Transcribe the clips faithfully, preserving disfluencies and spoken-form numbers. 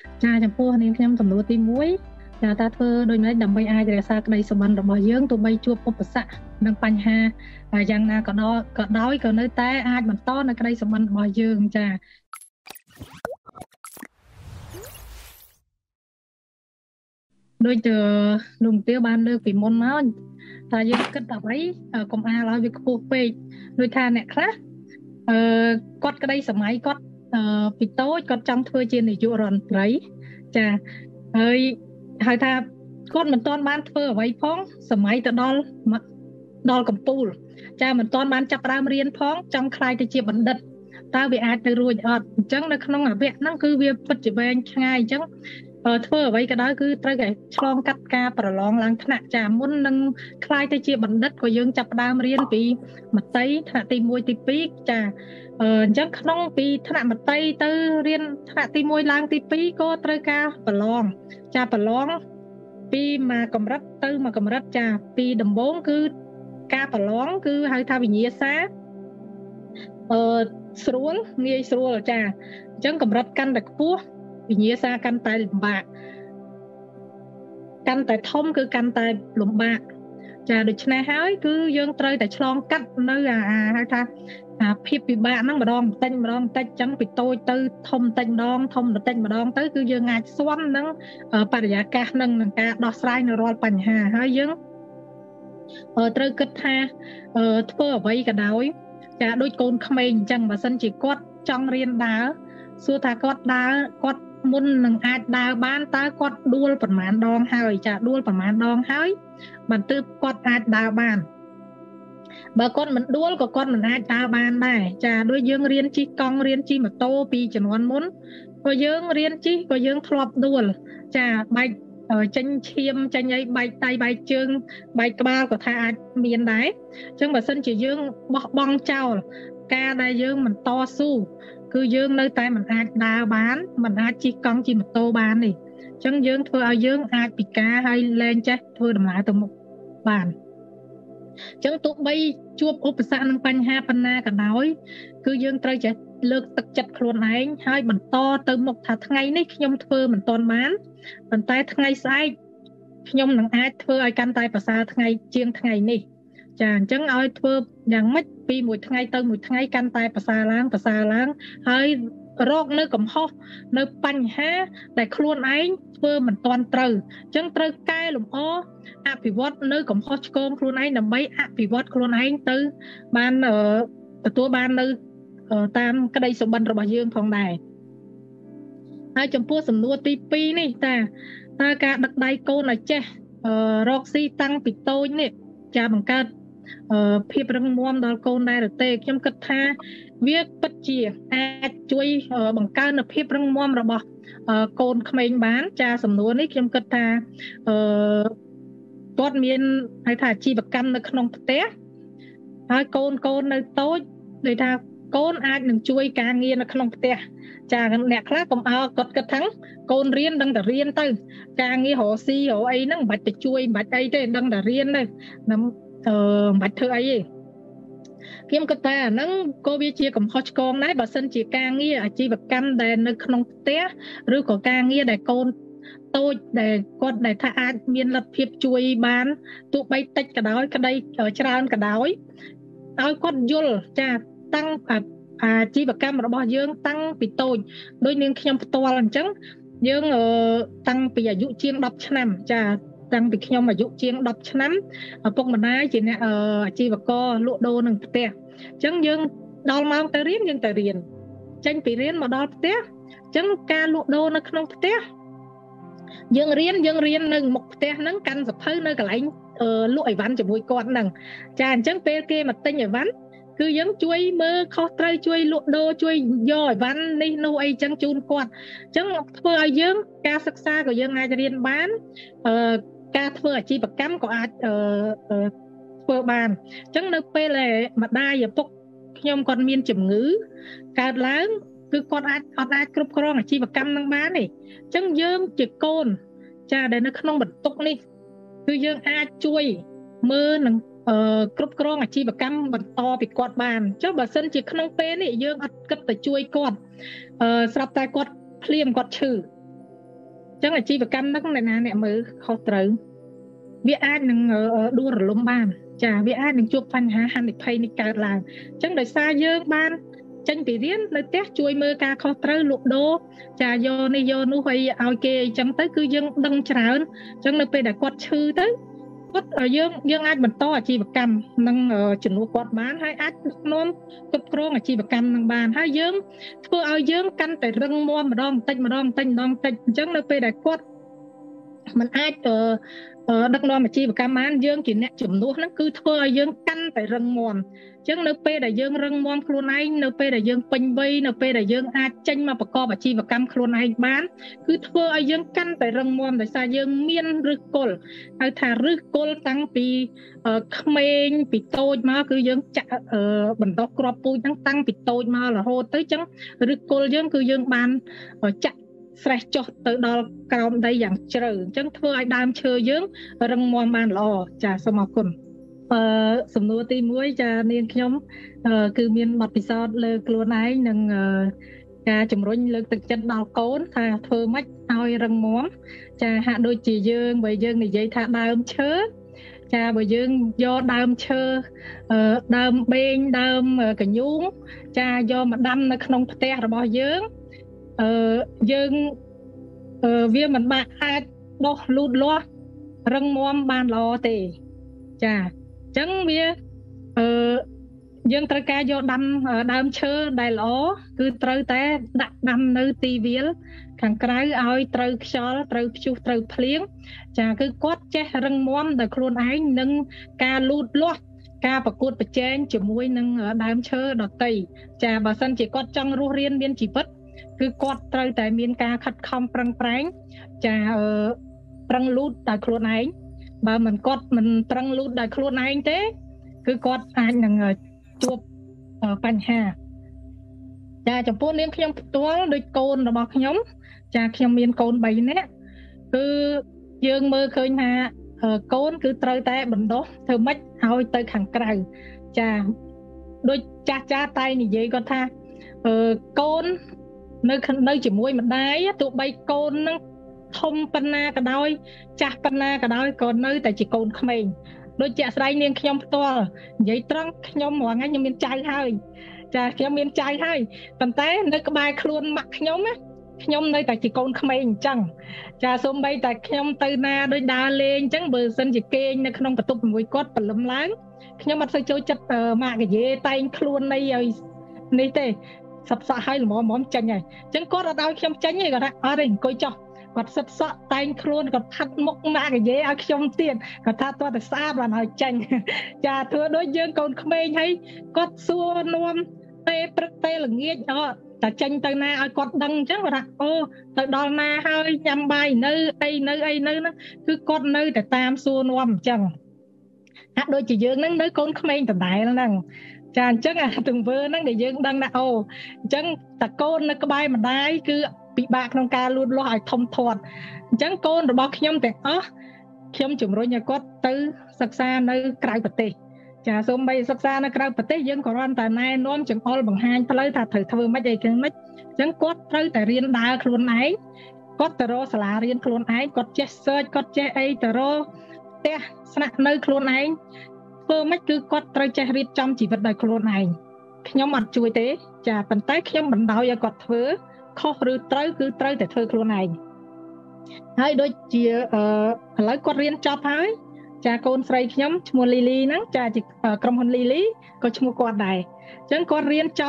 Chaចំពោះនាងខ្ញុំសំណួរទីមួយចាតើធ្វើដូចម្តេចដើម្បីអាចរក្សាក្តីសុបិនរបស់យើងទោះបីជួបឧបសគ្គនិងបញ្ហាយ៉ាងណាក៏ដោយក៏ដោយក៏នៅតែអាចបន្តនៅក្តីសុបិនរបស់យើងចាដូចលោកទាវបានលើកពីមុនមកថាយើងគិតតែអ្វីកុំអាលឲ្យវាខ្ពស់ពេកដូចថាអ្នកខ្លះអឺគាត់ក្តីសម័យគាត់អឺពីតូចគាត់ចង់ធ្វើជានាយករដ្ឋមន្ត្រីចាហើយហៅថាគាត់មិនទាន់បានធ្វើអ្វីផងសម័យទៅដល់ដល់កំពូលចាមិនទាន់បានចាប់ផ្ដើមរៀនផងចង់ខ្លាយទៅជាបណ្ឌិតតើវាអាចទៅរួចអត់អញ្ចឹងនៅក្នុងអវៈហ្នឹងគឺវាពិតជាវែងឆ្ងាយអញ្ចឹងធ្វើអ្វីក៏ដោយគឺត្រូវតែឆ្លងកាត់ការប្រឡងឡើងថ្នាក់ចាមុននឹងខ្លាយទៅជាបណ្ឌិតក៏យើងចាប់ផ្ដើមរៀនពីមត្តេយ្យថ្នាក់ទីមួយទីពីរចាអញ្ចឹងក្នុងពីថ្នាក់មត្តេយ្យទៅរៀនថ្នាក់ទីមួយឡើងទីពីរក៏ត្រូវការប្រឡងចាប្រឡងពីមួយកម្រិតទៅមួយកម្រិតចាពីដំបូងគឺការប្រឡងគឺហៅថាវិញ្ញាសាអឺស្រួលងាយស្រួលចាអញ្ចឹងកម្រិតកាន់តែខ្ពស់វិញ្ញាសាកាន់តែលំបាកកាន់តែធំគឺកាន់តែលំបាកចាដូច្នេះហើយគឺយើងត្រូវតែឆ្លងកាត់នៅអាហៅថាអាភាពពិបាកហ្នឹងម្ដងបន្តិចម្ដងបន្តិចអញ្ចឹងពីតូចទៅធំបន្តិចម្ដងធំបន្តិចម្ដងទៅគឺយើងអាចស្វាំនឹងបរិយាកាសនឹងនឹងការដោះស្រាយនៅរាល់បញ្ហាហើយយើងត្រូវគិតថាធ្វើអ្វីក៏ដោយចាដូចកូនក្មេងអញ្ចឹងបើសិនជាគាត់ចង់រៀនដើរសួរថាគាត់ដើរគាត់មុននឹងអាចដើរបានតើគាត់ដួលប្រមាណដងហើយចាដួលប្រមាណដងហើយបន្ទាប់គាត់អាចដើរបានបើគាត់មិនដួលក៏គាត់មិនអាចដើរបានដែរចាដូចយើងរៀនជិះកង់រៀនជិះម៉ូតូពីជំនាន់មុនក៏យើងរៀនជិះក៏យើងធ្លាប់ដួលចាបែកចេញឈាមចេញអីបែកដៃបែកជើងបែកក្បាលក៏ថាអាចមានដែរអញ្ចឹងបើសិនជាយើងបោះបង់ចោលការដែលយើងមិនតស៊ូគឺយើងនៅតែមិនអាចដើរបានមិនអាចជិះកង់ជិះម៉ូតូបានទេអញ្ចឹងយើងធ្វើឲ្យយើងអាចពិការហើយលែងចេះធ្វើដំណើរទៅមុខបានអញ្ចឹងទោះបីជួបឧបសគ្គនិងបញ្ហាប៉ុណ្ណាក៏ដោយគឺយើងត្រូវចេះលើកទឹកចិត្តខ្លួនឯងហើយបន្តទៅមុខថាថ្ងៃនេះខ្ញុំធ្វើមិនទាន់បានប៉ុន្តែថ្ងៃស្អែកខ្ញុំនឹងអាចធ្វើឲ្យកាន់តែប្រសើរថ្ងៃជាងថ្ងៃនេះចាអញ្ចឹងឲ្យធ្វើយ៉ាងម៉េចពីមួយថ្ងៃទៅមួយថ្ងៃកាន់តែប្រសើរឡើងប្រសើរឡើងហើយរកនៅកំហុសនៅបញ្ហាដែលខ្លួនឯងធ្វើមិនទាន់ត្រូវអញ្ចឹងត្រូវកែលម្អអភិវឌ្ឍនៅកំហុសឆ្គងខ្លួនឯងដើម្បីអភិវឌ្ឍខ្លួនឯងទៅបានទទួលបាននៅតាមក្តីសុបិនរបស់យើងផងដែរហើយចំពោះសំណួរទីពីរនេះតាតើការដឹកដៃកូនឲ្យចេះរកស៊ីតាំងពីតូចនេះចាបង្កើតភាពរឹងមាំដល់កូនដែរទេខ្ញុំគិតថាវាពិតជាអាចជួយបង្កើននូវភាពរឹងមាំរបស់កូនក្មេងបានចាសំណួរនេះខ្ញុំគិតថាអឺគាត់មានហៅថាអាជីវកម្មនៅក្នុងផ្ទះហើយកូនកូននៅតូចដូចថាកូនអាចនឹងជួយការងារនៅក្នុងផ្ទះចាអ្នកខ្លះកុំអើគាត់គិតថាកូនរៀនដឹងតែរៀនទៅការងាររកស៊ីរកអីហ្នឹងមិនបាច់ទៅជួយមិនបាច់អីទេដឹងតែរៀនទៅមិនអឺមិនបាច់ធ្វើអីទេខ្ញុំគិតថាអាហ្នឹងក៏វាជាកំហុសឆ្គងដែរបើសិនជាការងារអាជីវកម្មដែលនៅក្នុងផ្ទះឬក៏ការងារដែលកូនតូចដែលគាត់ដែលថាអាចមានលទ្ធភាពជួយបានទោះបីតិចក៏ដោយក្តីច្រើនក៏ដោយឲ្យគាត់យល់ចាតាំងអាជីវកម្មរបស់យើងតាំងពីតូចដូចនាងខ្ញុំផ្ទាល់អញ្ចឹងយើងតាំងពីអាយុជាងដប់ឆ្នាំចាតាំងពីខ្ញុំអាយុជាងដប់ឆ្នាំឪពុកម្ដាយជាអ្នកអាជីវករលក់ដូរនឹងផ្ទះអញ្ចឹងយើងដល់ម៉ោងទៅរៀនយើងទៅរៀនចេញពីរៀនមកដល់ផ្ទះអញ្ចឹងការលក់ដូរនៅក្នុងផ្ទះយើងរៀនយើងរៀននៅមុខផ្ទះហ្នឹងកាន់សភៅនៅកន្លែងលក់អីវ៉ាន់ជាមួយគាត់ហ្នឹងចាអញ្ចឹងពេលគេមកទិញអីវ៉ាន់គឺយើងជួយមើលខុសត្រូវជួយលក់ដូរជួយយកអីវ៉ាន់នេះនោះអីចឹងជូនគាត់អញ្ចឹងធ្វើឲ្យយើងការសិក្សាក៏យើងអាចរៀនបានអឺការធ្វើអាជីវកម្មក៏អាចអឺធ្វើបានអញ្ចឹងនៅពេលដែលម្ដាយឪពុកខ្ញុំគាត់មានជំងឺកើតឡើងគឺគាត់អាចអត់អាចគ្រប់គ្រងអាជីវកម្មនឹងបានទេអញ្ចឹងយើងជាកូនចាដែលនៅក្នុងបន្ទុកនេះគឺយើងអាចជួយមើលនឹងអឺគ្រប់គ្រងអាជីវកម្មបន្តពីគាត់បានចុះបើសិនជាក្នុងពេលនេះយើងអត់គិតទៅជួយគាត់អឺស្រាប់តែគាត់ភ្លាមគាត់ឈឺចឹងអាជីវកម្មហ្នឹងអ្នកណាអ្នកមើលខុសត្រូវវាអាចនឹងដួលរលំបានចាវាអាចនឹងជួបបញ្ហាហានិភ័យនេះកើតឡើងអញ្ចឹងដោយសារយើងបានចេញពីរៀននៅផ្ទះជួយមើលការខុសត្រូវលក់ដូរចាយកនេះយកនោះឲ្យឲ្យគេអញ្ចឹងទៅគឺយើងដឹងច្រើនអញ្ចឹងនៅពេលដែលគាត់ឈឺទៅគាត់យើងយើងអាចបន្តអាជីវកម្មនឹងជំនួសគាត់បានហើយអាចដឹកនាំគ្រប់គ្រងអាជីវកម្មនឹងបានហើយយើងធ្វើឲ្យយើងកាន់តែរឹងមាំម្ដងបន្តិចម្ដងបន្តិចម្ដងបន្តិចអញ្ចឹងនៅពេលដែលគាត់มันអាចដឹកនាំអាជីវកម្មបានយើងជាអ្នកជំនួសហ្នឹងគឺធ្វើឲ្យយើងកាន់តែរឹងមាំអញ្ចឹងនៅពេលដែលយើងរឹងមាំខ្លួនឯងនៅពេលដែលយើងពេញវ័យនៅពេលដែលយើងអាចចេញមកប្រកបអាជីវកម្មខ្លួនឯងបានគឺធ្វើឲ្យយើងកាន់តែរឹងមាំដោយសារយើងមានឫសគល់ហៅថាឫសគល់តាំងពីក្មេងពីតូចមកគឺយើងចាក់បន្តគ្រាប់ពូជហ្នឹងតាំងពីតូចមករហូតទៅអញ្ចឹងឫសគល់យើងគឺយើងបានចាក់ស្រេះចុះទៅដល់ក្រោមដីយ៉ាងជ្រៅអញ្ចឹងធ្វើឲ្យដើមឈើយើងរឹងមាំបានល្អចាសូមអរគុណអឺសំណួរទីមួយចានាងខ្ញុំគឺមានបទពិសោធន៍លើខ្លួនឯងនិងការជំរុញលើកទឹកចិត្តដល់កូនថាធ្វើម៉េចឲ្យរឹងមាំចាហាក់ដូចជាយើងបើយើងនិយាយថាដើមឈើចាបើយើងយកដើមឈើដើមបេងដើមកញ្ញូងចាយកមកដាំនៅក្នុងផ្ទះរបស់យើងអឺយើងអឺវាមិនបាក់អាចដុះលូតលាស់រឹងមាំបានល្អទេចាអញ្ចឹងវាអឺយើងត្រូវការយកដាំដើមឈើដែលល្អគឺត្រូវតែដាក់ដាំនៅទីវាលខាងក្រៅឲ្យត្រូវខ្យល់ត្រូវព្យុះត្រូវភ្លៀងចាគឺគាត់ចេះរឹងមាំដោយខ្លួនឯងនិងការលូតលាស់ការប្រកួតប្រជែងជាមួយនឹងដើមឈើដទៃចាបើសិនជាគាត់ចង់រស់រានមានជីវិតគឺគាត់ត្រូវតែមានការខិតខំប្រឹងប្រែងចាប្រឹងលូតដោយខ្លួនឯងបើមិនគាត់មិនប្រឹងលូតដោយខ្លួនឯងទេគឺគាត់អាចនឹងជួបបញ្ហាចាចំពោះនាងខ្ញុំផ្ទាល់ដូចកូនរបស់ខ្ញុំចាខ្ញុំមានកូនបីនាក់គឺយើងមើលឃើញថាកូនគឺត្រូវតែបណ្ដុះធ្វើម៉េចឲ្យទៅខាងក្រៅចាដូចចាស់ចាស់តែនិយាយគាត់ថាកូននៅនៅជាមួយម្ដាយទោះបីកូននឹងធំប៉ុណ្ណាក៏ដោយចាស់ប៉ុណ្ណាក៏ដោយក៏នៅតែជាកូនក្មេងដូចជាស្រីនាងខ្ញុំផ្ទាល់និយាយត្រង់ខ្ញុំរាល់ថ្ងៃខ្ញុំមានចៅហើយចាខ្ញុំមានចៅហើយប៉ុន្តែនៅក្បែរខ្លួនម៉ាក់ខ្ញុំណាខ្ញុំនៅតែជាកូនក្មេងអញ្ចឹងចាសូម្បីតែខ្ញុំទៅណាដូចដើរលេងអញ្ចឹងបើសិនជាគេងនៅក្នុងបន្ទប់ជាមួយគាត់ព្រលឹមឡើងខ្ញុំអត់សូវចូលចិត្តម៉ាក់កាយេតែងខ្លួននៃឲ្យនេះទេសັບសក់ឲ្យល្មមៗចេញហើយអញ្ចឹងគាត់អត់ឲ្យខ្ញុំចេញទេគាត់ថាអត់ទេអង្គុយចុះគាត់សឹបសក់តែងខ្លួនគាត់ផាត់មុខម៉ាក់កាយេឲ្យខ្ញុំទៀតគាត់ថាទាល់តែស្អាតបានឲ្យចេញចាធ្វើដូចយើងកូនក្មេងហើយគាត់សួរនាំពេលព្រឹកពេលល្ងាចអត់តែចេញទៅណាឲ្យគាត់ដឹងអញ្ចឹងគាត់ថាអូទៅដល់ណាហើយញ៉ាំបាយនៅអីនៅអីនៅហ្នឹងគឺគាត់នៅតែតាមសួរនាំអញ្ចឹងហាក់ដូចជាយើងហ្នឹងនៅកូនក្មេងដដែលហ្នឹងចាអញ្ចឹងអាទង្វើហ្នឹងដែលយើងដឹងថាអូអញ្ចឹងតកូននៅក្បែរម្ដាយគឺពិបាកក្នុងការលូតលាស់ឲ្យធំធាត់អញ្ចឹងកូនរបស់ខ្ញុំទាំងអស់ខ្ញុំជំរុញឲ្យគាត់ទៅសិក្សានៅក្រៅប្រទេសចាសូម្បីសិក្សានៅក្រៅប្រទេសយើងក៏គ្រាន់តែណែនាំចង្អុលបង្ហាញផ្លូវថាត្រូវធ្វើម៉េចអីយ៉ាងម៉េចអញ្ចឹងគាត់ត្រូវតែរៀនដើរខ្លួនឯងគាត់ទៅរកសាលារៀនខ្លួនឯងគាត់ចេះ search គាត់ចេះអីទៅរកផ្ទះស្នាក់នៅខ្លួនឯងធ្វើម៉េចគឺគាត់ត្រូវចេះរៀបចំជីវិតដោយខ្លួនឯងខ្ញុំអត់ជួយទេចាប៉ុន្តែខ្ញុំបណ្ដោយឲ្យគាត់ធ្វើខុសឬត្រូវគឺត្រូវតែធ្វើខ្លួនឯងហើយដូចជាអឺឥឡូវគាត់រៀនចប់ហើយចាកូនស្រីខ្ញុំឈ្មោះលីលីហ្នឹងចាជាក្រុមហ៊ុនលីលីក៏ឈ្មោះគាត់ដែរអញ្ចឹងគាត់រៀនចប់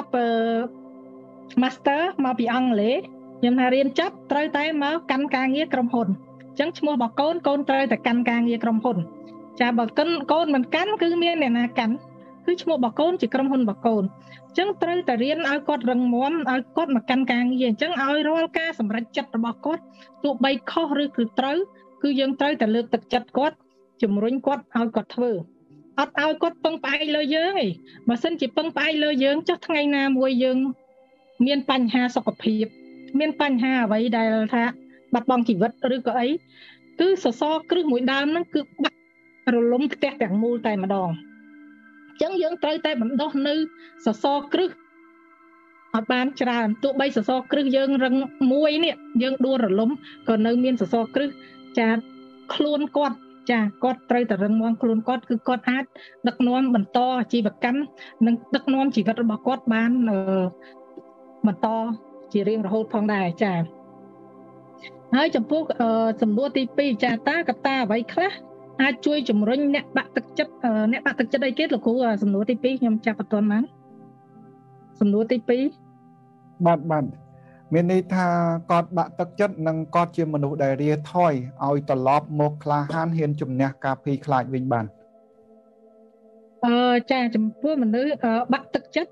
Master មកពីអង់គ្លេសខ្ញុំថារៀនចប់ត្រូវតែមកកាន់ការងារក្រុមហ៊ុនអញ្ចឹងឈ្មោះរបស់កូនកូនត្រូវតែកាន់ការងារក្រុមហ៊ុនចាបើកូនកូនមិនកាន់គឺមានអ្នកណាកាន់គឺឈ្មោះរបស់កូនជាក្រុមហ៊ុនរបស់កូនអញ្ចឹងត្រូវតែរៀនឲ្យគាត់រឹងមាំឲ្យគាត់មកកាន់ការងារអញ្ចឹងឲ្យរាល់ការសម្រេចចិត្តរបស់គាត់ទោះបីខុសឬគឺត្រូវគឺយើងត្រូវតែលើកទឹកចិត្តគាត់ជំរុញគាត់ឲ្យគាត់ធ្វើអត់ឲ្យគាត់ពឹងផ្អែកលើយើងទេបើសិនជាពឹងផ្អែកលើយើងចុះថ្ងៃណាមួយយើងមានបញ្ហាសុខភាពមានបញ្ហាអ្វីដែលថាបាត់បង់ជីវិតឬក៏អីគឺសសរគ្រឹះមួយដើមហ្នឹងគឺបាក់រលំផ្ទះទាំងមូលតែម្ដងអញ្ចឹងយើងត្រូវតែបណ្ដុះនៅសសរគ្រឹះអត់បានច្រើនទោះបីសសរគ្រឹះយើងរឹងមួយនេះយើងដួលរលំក៏នៅមានសសរគ្រឹះចាខ្លួនគាត់ចាគាត់ត្រូវតែរឹងមាំខ្លួនគាត់គឺគាត់អាចដឹកនាំបន្តអាជីវកម្មនិងដឹកនាំជីវិតរបស់គាត់បានបន្តជារៀងរហូតផងដែរចាហើយចំពោះសំណួរទីពីរចាតើកត្តាអ្វីខ្លះអាចជួយជំរុញអ្នកបាក់ទឹកចិត្តអ្នកបាក់ទឹកចិត្តអីគេលោកគ្រូសំណួរទីពីរខ្ញុំចាប់បន្ទាន់បានសំណួរទីពីរបាទបាទមានន័យថាគាត់បាក់ទឹកចិត្តនិងគាត់ជាមនុស្សដែលរាថយឲ្យត្រឡប់មកក្លាហានហ៊ានជំនះការភ័យខ្លាចវិញបានអឺចាចំពោះមនុស្សបាក់ទឹកចិត្ត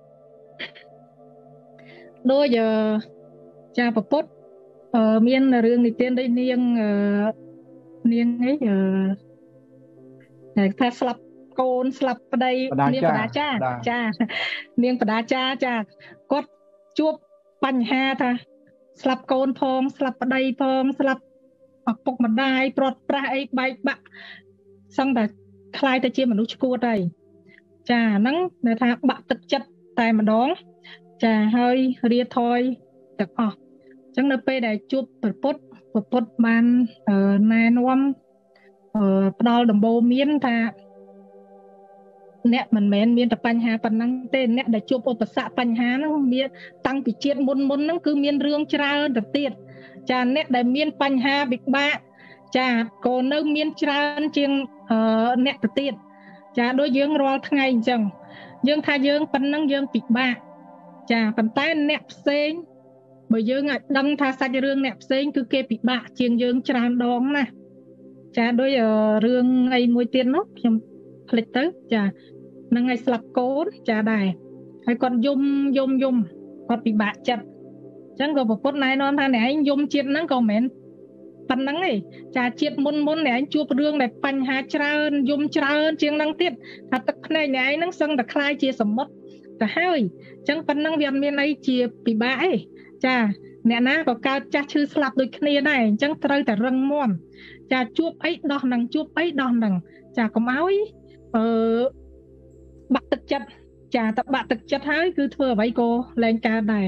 ដូចចាប្រពុតមានរឿងនិទានដូចនាងនាងអីតែថាស្លាប់កូនស្លាប់ប្តីនាងបដាចាចានាងបដាចាចាគាត់ជួបបញ្ហាថាស្លាប់កូនផងស្លាប់ប្តីផងស្លាប់ឪពុកម្ដាយព្រាត់ប្រាសអីបែកបាក់សឹងតែคล้ายទៅជាមនុស្សឈួតហើយចាហ្នឹងគេថាបាក់ទឹកចិត្តតែម្ដងចាហើយរាថយទាំងអស់អញ្ចឹងនៅពេលដែលជួបព្រះពុទ្ធព្រះពុទ្ធបានណែនាំផ្ដល់ដំបូន្មានថាអ្នកមិនមែនមានតែបញ្ហាប៉ុណ្ណឹងទេអ្នកដែលជួបឧបសគ្គបញ្ហាហ្នឹងមានតាំងពីជាតិមុនមុនហ្នឹងគឺមានរឿងច្រើនទៅទៀតចាអ្នកដែលមានបញ្ហាពិបាកចាក៏នៅមានច្រើនជាងអ្នកទៅទៀតចាដូចយើងរាល់ថ្ងៃអញ្ចឹងយើងថាយើងប៉ុណ្ណឹងយើងពិបាកចាប៉ុន្តែអ្នកផ្សេងបើយើងអាចដឹងថាសាច់រឿងអ្នកផ្សេងគឺគេពិបាកជាងយើងច្រើនដងណាស់ចាដូចរឿងអីមួយទៀតនោះខ្ញុំភ្លេចទៅចានឹងឲ្យស្លាប់កូនចាដែរហើយគាត់យំយំយំគាត់ពិបាកចិត្តអញ្ចឹងក៏ប្រពន្ធណែនាំថាអ្នកឯងយំជាតិហ្នឹងក៏មិនមែនប៉ុណ្្នឹងទេចាជាតិមុនមុនអ្នកឯងជួបរឿងដែលបញ្ហាច្រើនយំច្រើនជាងហ្នឹងទៀតថាទឹកភ្នែកអ្នកឯងហ្នឹងសឹងតែคล้ายជាសមុទ្រទៅហើយអញ្ចឹងប៉ុណ្្នឹងវាអត់មានអីជាពិបាកទេចាអ្នកណាក៏កើតចាស់ឈឺស្លាប់ដូចគ្នាដែរអញ្ចឹងត្រូវតែរឹងមាំចាជួបអីដោះនឹងជួបអីដោះនឹងចាកុំឲ្យអឺបាក់ទឹកចិត្តចាតបាក់ទឹកចិត្តហើយគឺធ្វើអ្វីក៏លែងកើតដែរ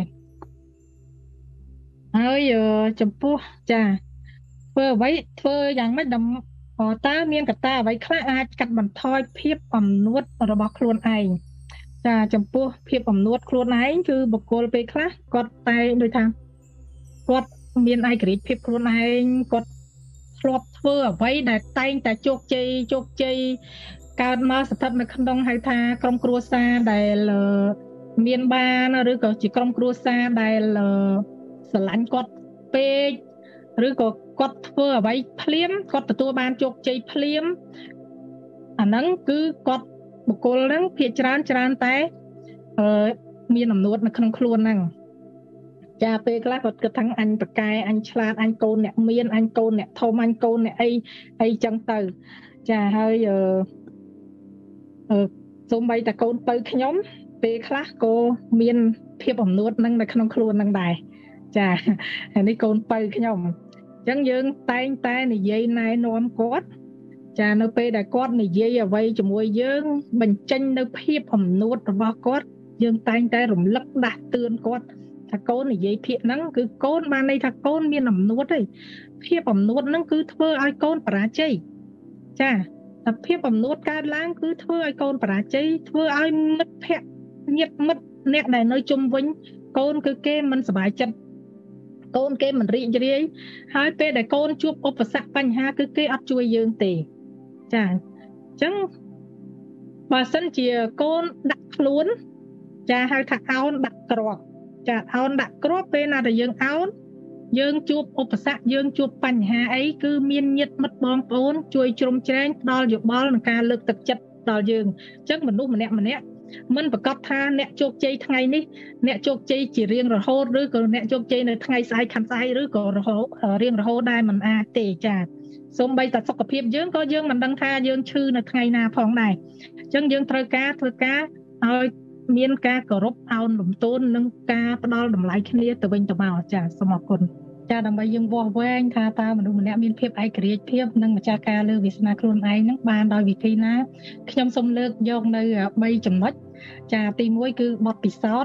ហើយចំពោះចាធ្វើអ្វីធ្វើយ៉ាងម៉េចដើម្បីតើមានកត្តាអ្វីខ្លះអាចកាត់បន្ថយភាពអំនួតរបស់ខ្លួនឯងចាចំពោះភាពអំនួតខ្លួនឯងគឺបុគ្គលពេលខ្លះគាត់តែដូចថាគាត់មានឯករាជ្យភាពខ្លួនឯងគាត់ធ្លាប់ធ្វើអ្វីដែលតែងតែជោគជ័យជោគជ័យកើតមកស្ថិតនៅក្នុងហៅថាក្រុមគ្រួសារដែលមានបានឬក៏ជាក្រុមគ្រួសារដែលស្រឡាញ់គាត់ពេកឬក៏គាត់ធ្វើអ្វីភ្លាមគាត់ទទួលបានជោគជ័យភ្លាមអាហ្នឹងគឺគាត់បុគ្គលហ្នឹងភាគច្រើនច្រើនតែអឺមានអំនួតនៅក្នុងខ្លួនហ្នឹងចាពេលខ្លះគាត់គិតថាអញប្រកែអញឆ្លាតអញកូនអ្នកមានអញកូនអ្នកធំអញកូនអ្នកអីអីចឹងទៅចាហើយអឺអឺសូម្បីតែកូនពៅខ្ញុំពេលខ្លះក៏មានភាពអំនួតនឹងនៅក្នុងខ្លួននឹងដែរចាហើយនេះកូនពៅខ្ញុំអញ្ចឹងយើងតែងតែនិយាយណែនាំគាត់ចានៅពេលដែលគាត់និយាយអ្វីជាមួយយើងបញ្ចេញនៅភាពអំនួតរបស់គាត់យើងតែងតែរំលឹកដាស់តឿនគាត់ថាកូននិយាយពាក្យហ្នឹងគឺកូនបានន័យថាកូនមានអំនួតទេភាពអំនួតហ្នឹងគឺធ្វើឲ្យកូនបរាជ័យចាតែភាពអំនួតកើតឡើងគឺធ្វើឲ្យកូនបរាជ័យធ្វើឲ្យមិត្តភក្តិញាតិមិត្តអ្នកដែលនៅជុំវិញកូនគឺគេមិនសប្បាយចិត្តកូនគេមិនរីករាយហើយពេលដែលកូនជួបឧបសគ្គបញ្ហាគឺគេអត់ជួយយើងទេចាអញ្ចឹងបើសិនជាកូនដាក់ខ្លួនចាហៅថាអោនដាក់គ្រាប់ចាអោនដាក់គ្រាប់ពេលណាដែលយើងអោនយើងជួបឧបសគ្គយើងជួបបញ្ហាអីគឺមានញាតិមិត្តបងប្អូនជួយជ្រោមជ្រែងផ្ដល់យោបល់និងការលើកទឹកចិត្តដល់យើងអញ្ចឹងមនុស្សម្នាក់ម្នាក់មិនប្រកាសថាអ្នកជោគជ័យថ្ងៃនេះអ្នកជោគជ័យជារៀងរហូតឬក៏អ្នកជោគជ័យនៅថ្ងៃស្អែកខាងស្អែកឬក៏រហូតរៀងរហូតដែរមិនអាចទេចាសូម្បីតែសុខភាពយើងក៏យើងមិនដឹងថាយើងឈឺនៅថ្ងៃណាផងដែរអញ្ចឹងយើងត្រូវការធ្វើការឲ្យមានការគោរពអោនលំទោននិងការផ្ដល់តម្លៃគ្នាទៅវិញទៅមកចាសូមអរគុណចាដើម្បីយើងវាស់វែងថាតើមនុស្សម្នាក់មានភាពឯករាជ្យភាពនិងម្ចាស់ការលើវាសនាខ្លួនឯងនឹងបានដោយវិធីណាខ្ញុំសូមលើកយកនៅបីចំណុចចាទីមួយគឺបទពិសោធន៍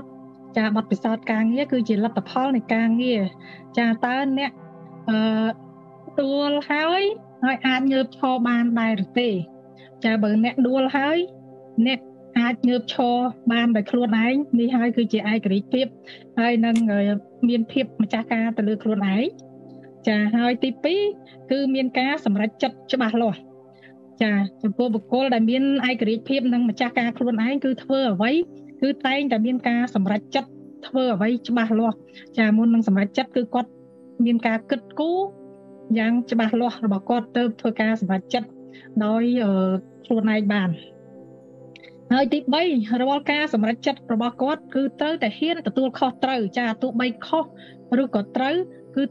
ចាបទពិសោធន៍ការងារគឺជាលទ្ធផលនៃការងារចាតើអ្នកអឺដួលហើយហើយអាចងើបឈរបានដែរឬទេចាបើអ្នកដួលហើយអ្នកអាចងើបឈរបានដោយខ្លួនឯងនេះហើយគឺជាឯករាជ្យភាពហើយនឹងមានភាពម្ចាស់ការទៅលើខ្លួនឯងចាហើយទីពីរគឺមានការសម្រេចចិត្តច្បាស់លាស់ចាចំពោះបុគ្គលដែលមានឯករាជ្យភាពនិងម្ចាស់ការខ្លួនឯងគឺធ្វើអ្វីគឺតែងតែមានការសម្រេចចិត្តធ្វើអ្វីច្បាស់លាស់ចាមុននឹងសម្រេចចិត្តគឺគាត់មានការគិតគូរយ៉ាងច្បាស់លាស់របស់គាត់ទៅធ្វើការសម្រេចចិត្តដោយខ្លួនឯងបានហើយទីបីរាល់ការសម្រេចចិត្តរបស់គាត់គឺត្រូវតែហ៊ានទទួលខុសត្រូវចាទោះបីខុសឬក៏ត្រូវគឺ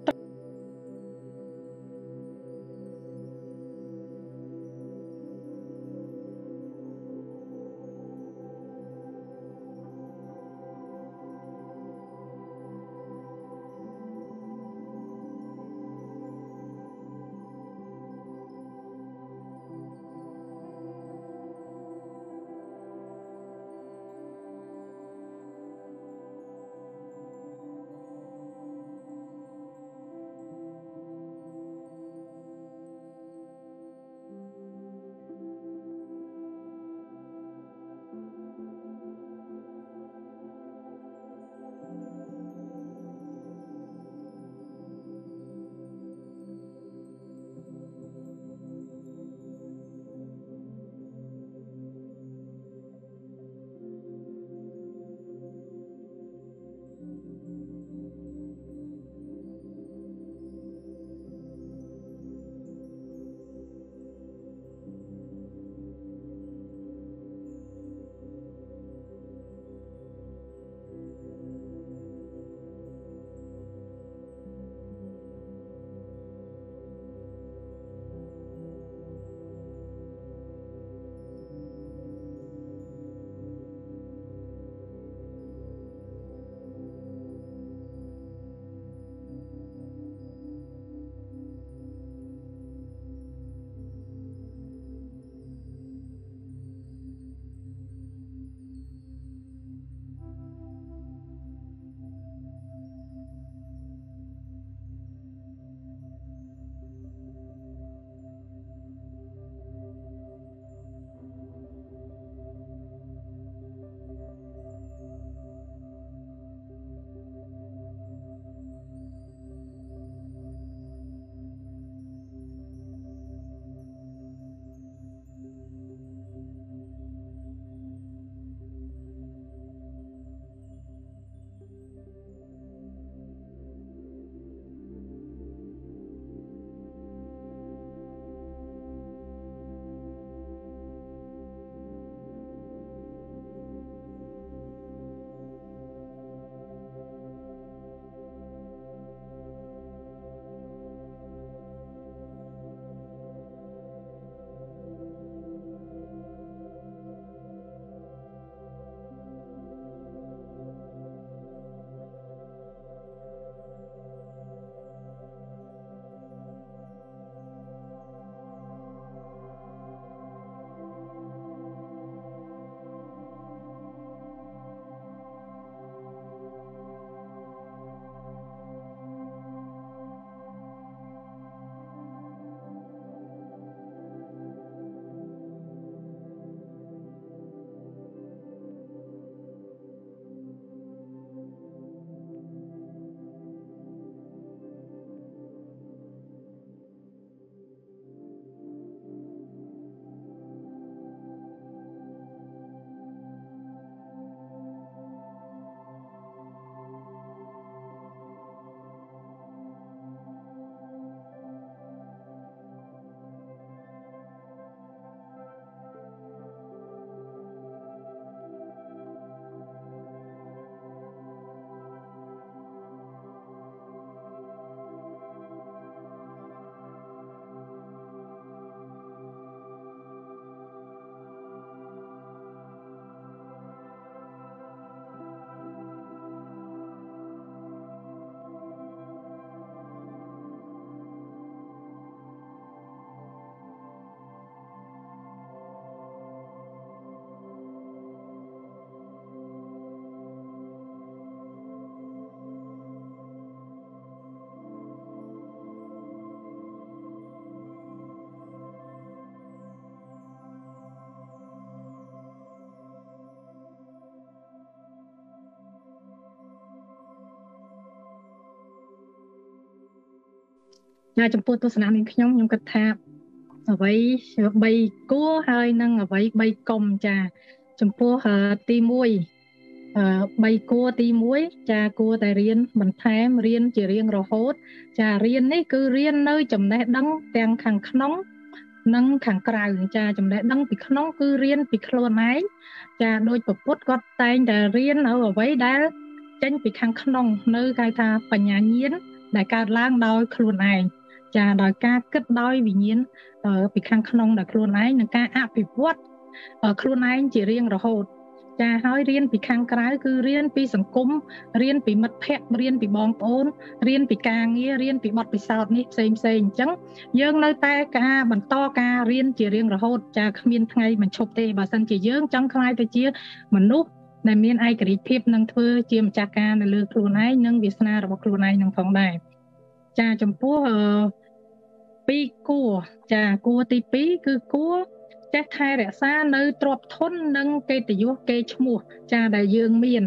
ចំពោះទស្សនៈនេះខ្ញុំខ្ញុំគិតថាអ្វីបីគួរហើយនឹងអ្វីបីកុំចាចំពោះទីមួយបីគួរទីមួយចាគួរតែរៀនបន្ថែមរៀនជារៀងរហូតចារៀននេះគឺរៀននៅចំណេះដឹងទាំងខាងក្នុងនិងខាងក្រៅចាចំណេះដឹងពីក្នុងគឺរៀនពីខ្លួនឯងចាដោយព្រះពុទ្ធគាត់តែងតែរៀននៅអ្វីដែលចេញពីខាងក្នុងនៅគេថាបញ្ញាញាណដែលកើតឡើងដោយខ្លួនឯងចាដោយការគិតដោយវិញ្ញាណពីខាងក្នុងដោយខ្លួនឯងនិងការអភិវឌ្ឍខ្លួនឯងជារៀងរហូតចាហើយរៀនពីខាងក្រៅគឺរៀនពីសង្គមរៀនពីមិត្តភ័ក្តិរៀនពីបងប្អូនរៀនពីការងាររៀនពីបទពិសោធន៍នេះផ្សេងផ្សេងអញ្ចឹងយើងនៅតែការបន្តការរៀនជារៀងរហូតចាគ្មានថ្ងៃបញ្ឈប់ទេបើសិនជាយើងចង់ក្លាយទៅជាមនុស្សដែលមានឯករាជ្យភាពនិងធ្វើជាម្ចាស់ការនៅលើខ្លួនឯងនិងវាសនារបស់ខ្លួនឯងនឹងផងដែរចាចំពោះអឺពីរគួរចាគួរទីពីរគឺគួរចេះថែរក្សានៅទ្រព្យធននិងកិត្តិយសកេរ្តិ៍ឈ្មោះចាដែលយើងមាន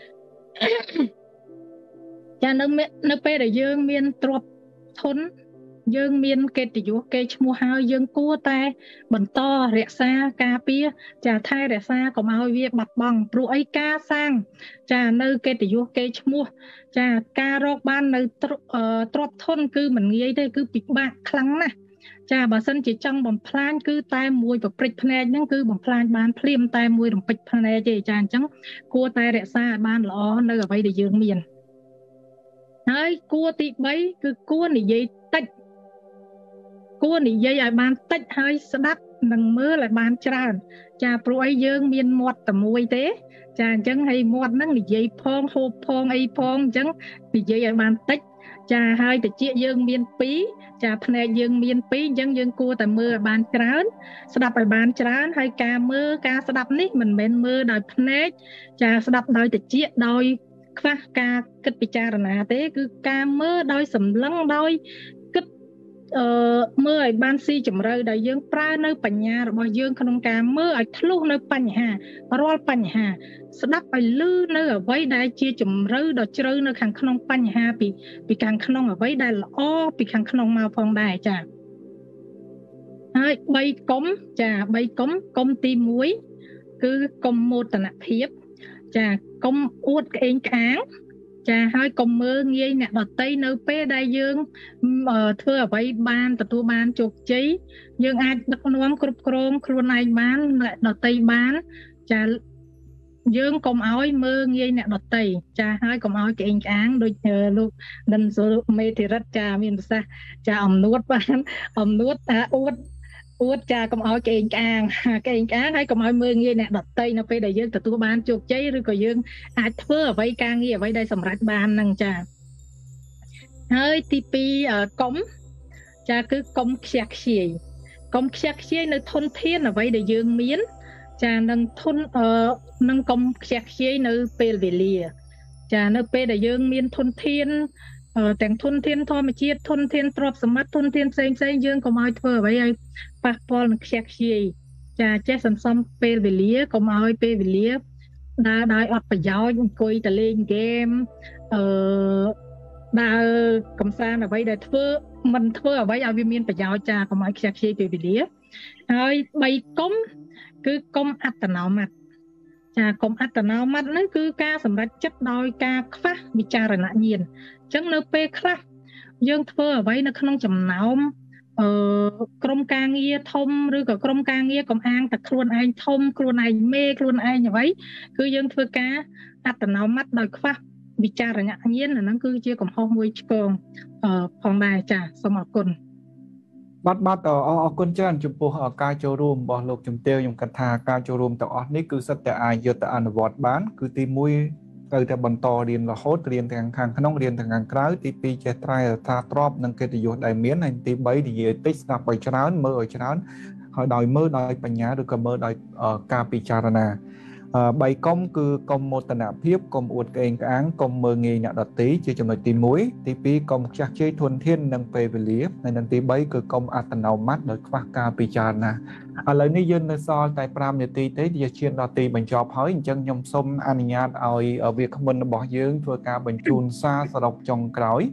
ចានៅនៅពេលដែលយើងមានទ្រព្យធនយើងមានកិត្តិយសកេរ្តិ៍ឈ្មោះហើយយើងគួរតែបន្តរក្សាការពារចាថែរក្សាកុំឲ្យវាបាត់បង់ព្រោះអីការសាងចានៅកិត្តិយសកេរ្តិ៍ឈ្មោះចាការរកបាននៅទ្រព្យធនគឺមិនងាយទេគឺពិបាកខ្លាំងណាស់ចាបើសិនជាចង់បំផ្លាញគឺតែមួយប្រព្រឹត្តភ្នែកហ្នឹងគឺបំផ្លាញបានភ្លាមតែមួយរំពេចភ្នែកទេចាអញ្ចឹងគួរតែរក្សាឲ្យបានល្អនៅអ្វីដែលយើងមានហើយគួរទីបីគឺគួរនិយាយតិចគួរនិយាយឲ្យបានតិចហើយស្ដាប់និងមើលឲ្យបានច្រើនចាព្រោះអីយើងមានមាត់តែមួយទេចាអញ្ចឹងហើយមាត់ហ្នឹងនិយាយផងហូបផងអីផងអញ្ចឹងនិយាយឲ្យបានតិចចាហើយតិចយើងមានពីរចាភ្នែកយើងមានពីរអញ្ចឹងយើងគួរតែមើលឲ្យបានច្រើនស្ដាប់ឲ្យបានច្រើនហើយការមើលការស្ដាប់នេះមិនមែនមើលដោយភ្នែកចាស្ដាប់ដោយតិចដោយខ្វះការគិតពិចារណាទេគឺការមើលដោយសម្លឹងដោយគិតអឺមើលឲ្យបានស៊ីជម្រៅដែលយើងប្រើនៅបញ្ញារបស់យើងក្នុងការមើលឲ្យធ្លុះនៅបញ្ហារាល់បញ្ហាស្ដាប់ឲ្យលឺនៅអ្វីដែលជាជម្រៅដ៏ជ្រៅនៅខាងក្នុងបញ្ហាពីពីខាងក្នុងអ្វីដែលល្អពីខាងក្នុងមកផងដែរចាហើយបីកុំចាបីកុំកុំទីមួយគឺកុំមោទនភាពចាកុំអួតក្អេងក្អាងចាហើយកុំមើលងាយអ្នកដទៃនៅពេលដែលយើងធ្វើអ្វីបានទទួលបានជោគជ័យយើងអាចដឹកនាំគ្រប់គ្រងខ្លួនឯងបានអ្នកដទៃបានចាយើងកុំឲ្យមើលងាយអ្នកដទៃចាហើយកុំឲ្យក្អេងក្អាងដូចលោកដិនសុមេធិរិទ្ធចាមានប្រសាសន៍ចាអំនួតបានអំនួតថាអួតអួតចាកុំឲ្យក្អេងក្អាងក្អេងក្អាងហើយកុំឲ្យមើលងាយអ្នកដទៃនៅពេលដែលយើងទទួលបានជោគជ័យឬក៏យើងអាចធ្វើអ្វីការងារអ្វីដែលសម្រេចបានហ្នឹងចាហើយទីពីរកុំចាគឺកុំខ្ជះខ្ជាយកុំខ្ជះខ្ជាយនៅធនធានអ្វីដែលយើងមានចានឹងធនអឺនឹងកុំខ្ជះខ្ជាយនៅពេលវេលាចានៅពេលដែលយើងមានធនធានទាំងធនធានធម្មជាតិធនធានទ្រព្យសម្បត្តិធនធានផ្សេងផ្សេងយើងកុំឲ្យធ្វើអ្វីឲ្យប៉ះពាល់នឹងខ្ជះខ្ជាយចាចេះសន្សំពេលវេលាកុំឲ្យពេលវេលាដើរដោយអត់ប្រយោជន៍អង្គុយតែលេងហ្គេមអឺដើរកំសាន្តអ្វីដែលធ្វើមិនធ្វើអ្វីឲ្យវាមានប្រយោជន៍ចាកុំឲ្យខ្ជះខ្ជាយពេលវេលាហើយបីកុំគឺកុំអត្តនោម័តចាកុំអត្តនោម័តហ្នឹងគឺការសម្រេចចិត្តដោយការខ្វះវិចារណញ្ញាណអញ្ចឹងនៅពេលខ្លះយើងធ្វើអ្វីនៅក្នុងចំណោមអឺក្រុមការងារធំឬក៏ក្រុមការងារកំអាងតែខ្លួនឯងធំខ្លួនឯងមេខ្លួនឯងអ្វីគឺយើងធ្វើការអត្តនោម័តដោយខ្វះវិចារណញ្ញាណអាហ្នឹងគឺជាកំហុសមួយឆ្គងអឺផងដែរចាសូមអរគុណបាទបាទអរគុណច្រើនចំពោះការចូលរួមរបស់លោកជំទាវខ្ញុំគិតថាការចូលរួមទាំងអស់នេះគឺសិតតែអាចយកទៅអនុវត្តបានគឺទីមួយត្រូវតែបន្តរៀនរហូតរៀនទាំងខាងក្នុងរៀនទាំងខាងក្រៅទីពីរចេះត្រែរក្សាទ្រព្យនិងកិត្តិយសដែលមានហើយទីបីនិយាយតិចស្ដាប់ឲ្យច្រើនមើលឲ្យច្រើនហើយដោយមើលដោយបញ្ញាឬក៏មើលដោយការពិចារណាបីកុំគឺកុំមោទនភាពកុំអួតក្អេងក្អាងកុំមើលងាយអ្នកដទៃជាចំណុចទីមួយទីពីរកុំខ្ជះខ្ជាយធនធាននិងពេលវេលាហើយនិងទីបីគឺកុំអត្តនោម័តដោយខ្វះការពិចារណាឥឡូវនេះយើងនៅសល់តែប្រាំនាទីទេវាឈានដល់ទីបញ្ចប់ហើយអញ្ចឹងខ្ញុំសូមអនុញ្ញាតឲ្យវាគ្មិនរបស់យើងធ្វើការបញ្ជូនសារសរុបចុងក្រោយ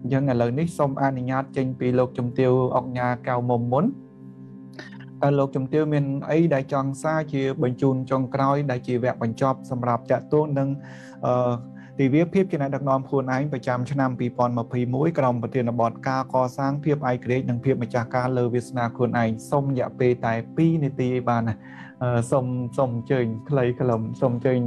dân ở lời nít xong an nhạt trên bị lục chùm tiêu ọc nhà cao mồm muốn ở lục chùm tiêu mình ấy đại chọn xa chỉ bình chun trong cõi đại chỉ vẹn bình chọp sầm rạp chạ tôn nâng thì viết phép trên này đặc nòm khuôn ánh phải chăm cho năm bị bọn mà phì mũi cầm và tiền là bọn ca co sang phép ai kể nâng phép mà chả ca lơ Việt Nam khuôn ánh xong dạ bê tại pi nê tì bàn này xong xong chơi lấy cái lồng xong chơi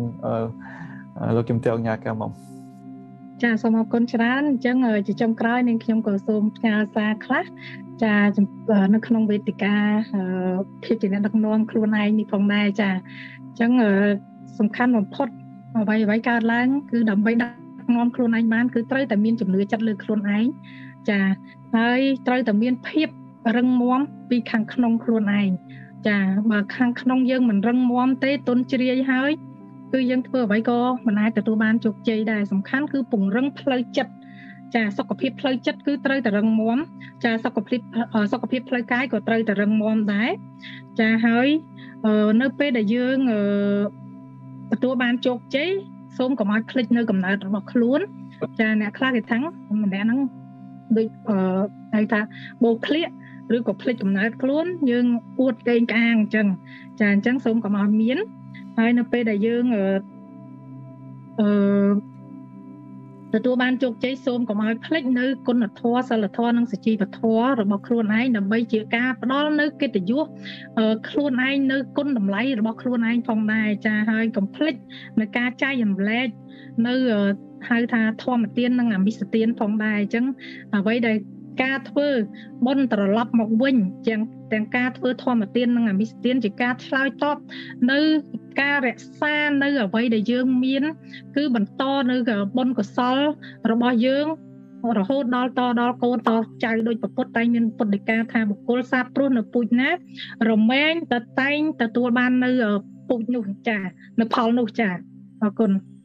lục chùm tiêu nhà cao mồm cha xong học con trán chẳng ở chỉ trong cõi nên trong cầu xôm nhà xa khác cha nó không về thì ca phép trên này đặc nòm khuôn ánh như phòng này cha chẳng ởสำคัญបំផុតអ្វីអ្វីកើតឡើងគឺដើម្បីដាក់នាំខ្លួនឯងបានគឺត្រូវតែមានជំនឿចិត្តលើខ្លួនឯងចាហើយត្រូវតែមានភាពរឹងមាំពីខាងក្នុងខ្លួនឯងចាបើខាងក្នុងយើងមិនរឹងមាំទេទន់ជ្រាយហើយគឺយើងធ្វើអ្វីក៏មិនអាចទទួលបានជោគជ័យដែរសំខាន់គឺពង្រឹងផ្លូវចិត្តចាសុខភាពផ្លូវចិត្តគឺត្រូវតែរឹងមាំចាសុខភាពសុខភាពផ្លូវកាយក៏ត្រូវតែរឹងមាំដែរចាហើយនៅពេលដែលយើងទទួលបានជោគជ័យសូមកុំឲ្យភ្លេចនៅកំណើតរបស់ខ្លួនចាអ្នកខ្លះគេថាម្នាក់ហ្នឹងដូចអឺហៅថាបោកឃ្លៀកឬក៏ភ្លេចកំណើតខ្លួនយើងអួតកេងក្អាងអញ្ចឹងចាអញ្ចឹងសូមកុំឲ្យមានហើយនៅពេលដែលយើងអឺអឺទទួលបានជោគជ័យសូមកុំឲ្យភ្លេចនៅគុណធម៌សិលធម៌និងសុជីវធម៌របស់ខ្លួនឯងដើម្បីជាការផ្ដល់នៅកិត្តិយសខ្លួនឯងនៅគុណតម្លៃរបស់ខ្លួនឯងផងដែរចាហើយកុំភ្លេចនៅការចែករំលែកនៅហៅថាធម្មទាននិងអមិសទានផងដែរអញ្ចឹងអ្វីដែលការធ្វើបុណ្យត្រឡប់មកវិញទាំងទាំងការធ្វើធម្មទាននិងអមិសទានជាការឆ្លើយតបនៅការរក្សានៅអ្វីដែលយើងមានគឺបន្តនៅបុណ្យកុសលរបស់យើងរហូតដល់តដល់កូនតចៅដោយពុទ្ធតែមានពុទ្ធដីកាថាបុគ្គលសាបព្រោះនៅពូជណារមែងតែតែងទទួលបាននៅពូជនោះចានៅផលនោះចាអរគុណ